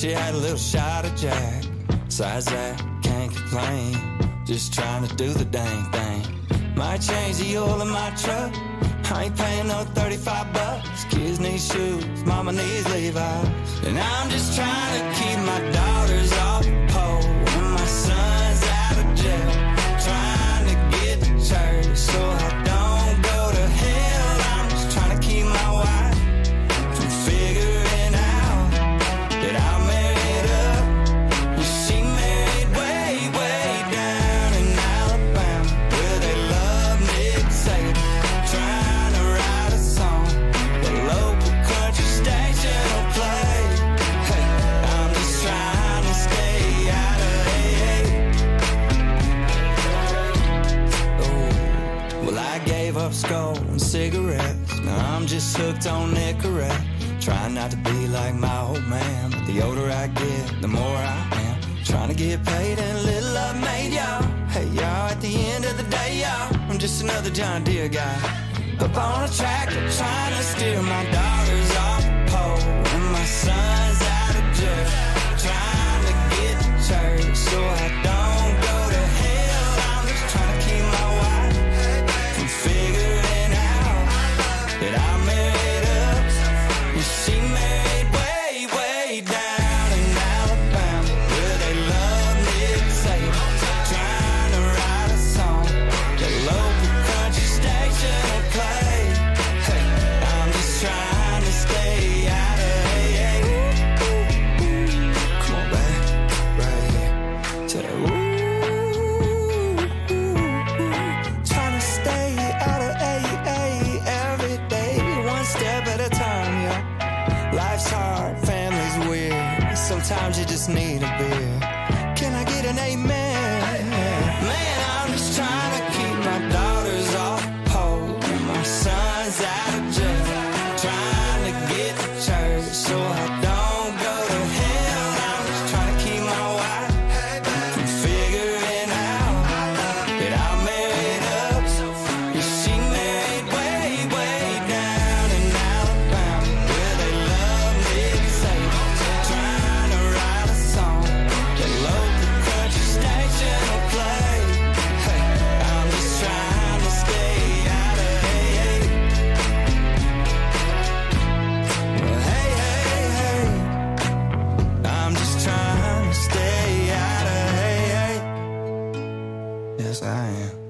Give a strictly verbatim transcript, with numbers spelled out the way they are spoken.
she had a little shot of Jack. Besides that, can't complain. Just trying to do the dang thing. Might change the oil in my truck. I ain't paying no thirty-five bucks. Kids need shoes, mama needs Levi's. And I'm just trying to keep my daughters off the pole and my son's out of jail. Trying to get to church so I don't go to hell. I'm just trying to keep my wife from figuring out that I'm married up and she married way, way down in Alabama, where they love Nick Saban. Trying to write a song the local country station will play. Hey, I'm just trying to stay out of A A. Oh, well, I gave up Skoal and cigarettes. Now I'm just hooked on Nicorette. Trying not to be like my old man, but the older I get, the more I am. Trying to get paid and a little love made, y'all. Hey, y'all, at the end of the day, y'all, I'm just another John Deere guy. Up on a tractor, trying to steer my daughters off the pole and my son's out of jail. Trying to get to church so I don't go to hell. I'm just trying to keep my wife from figuring out that I'm married up and she married way, way down in Alabama, where they love Nick Saban. Trying to write a song the local country station will play. Hey, I'm just trying to stay out of A A. Come on back, right here. Tell that, ooh, trying to stay out of A A every day, one step at a time, yeah. Life's hard, family's weird. Sometimes you just need a beer. Can I get an amen? Man, I'm just trying to keep my daughters off the pole and my son's out of jail. Trying to get to church so I don't go to hell. I'm just trying to keep my wife from figuring out that I'm married up and she married way, way down in Alabama, where they love Nick Saban. Trying to write a song the local country station will play. Hey, I'm just trying to stay out of A A. Well, hey, hey, hey, I'm just trying to stay out of A A. Yes, I am.